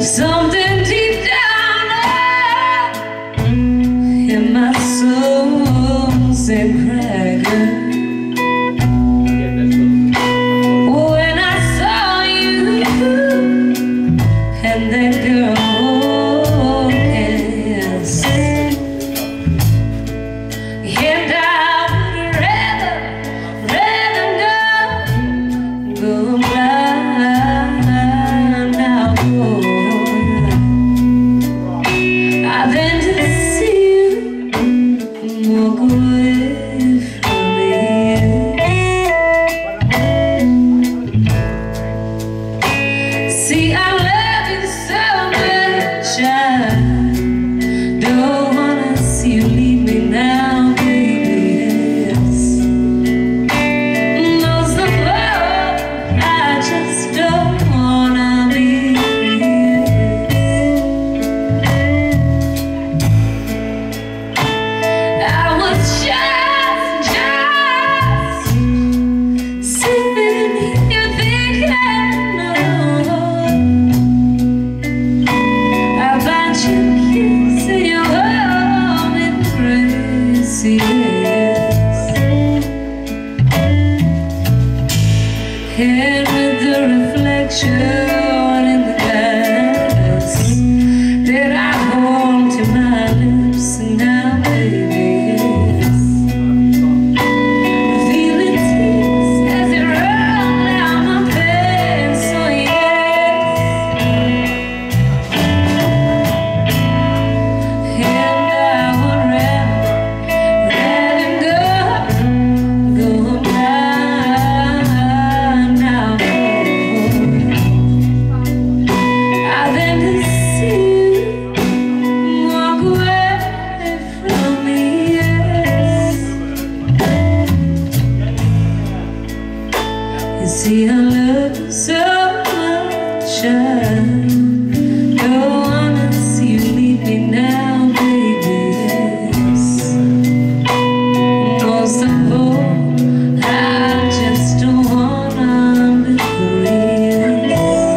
something deep down in my soul said cracker. When I saw you and that girl, yes, and I would rather go blind now, than to see you walk away from me. See, I love you so much, I don't wanna see you leave me now, baby, yes. Most of all, I just don't wanna be free. I was just sitting here thinking about your kiss and your warm embrace, yes. And with the reflection in the glass that I hold to my lips, and now, baby, yes, feeling tears as they roll down my face, so yes. And I would rather go blind now, than to see you walk away from me, yes. You see, I love you so much, I don't wanna see you leave me now, baby, yes. Most of all, I just don't wanna be free, yes.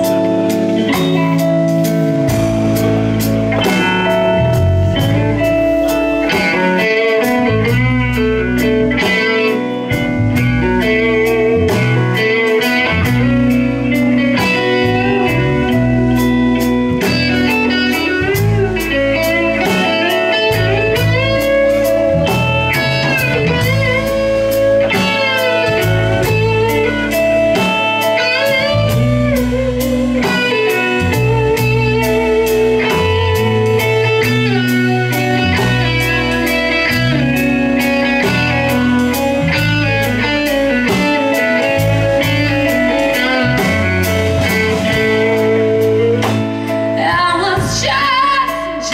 I was just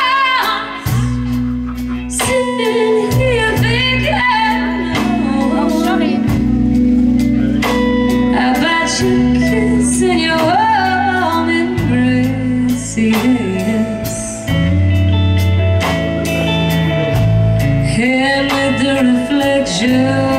sitting here thinking about your kiss and your warm embrace, yes. And with the reflection